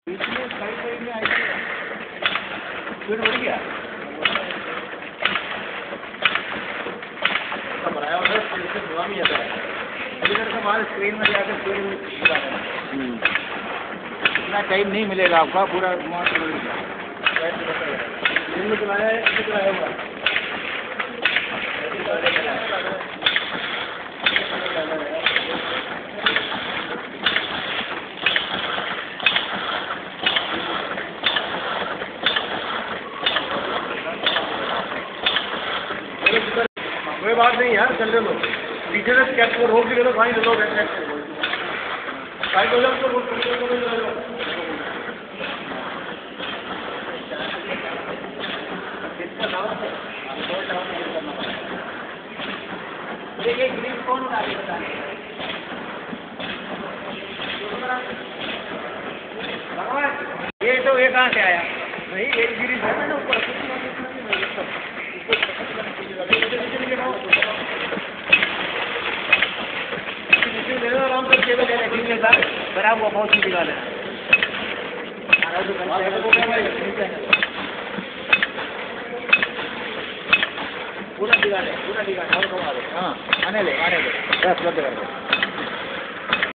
बीच में साइड में आई थी, स्पीड बढ़ गया बनाया हुआ है, इससे धुआं भी आता है। इधर से बाहर स्क्रीन में जाकर स्क्रीन में दिखा देना। इतना टाइम नहीं मिलेगा आपका, पूरा धुआं दिन में चलाया है, इससे चलाया हुआ कोई बात नहीं यार, चल लो पीछे से कैप को रोक के लो, भाई लो साइड हो जाओ तो देखिए ग्रीन कौन उड़ा के बता ये तो ये कहाँ से आया भाई, ये ग्रीन है ना ऊपर आराम से केबल के साथ खराब हुआ बहुत सी गाल है पूरा दिखा दे हाँ आने ले बस कर दे।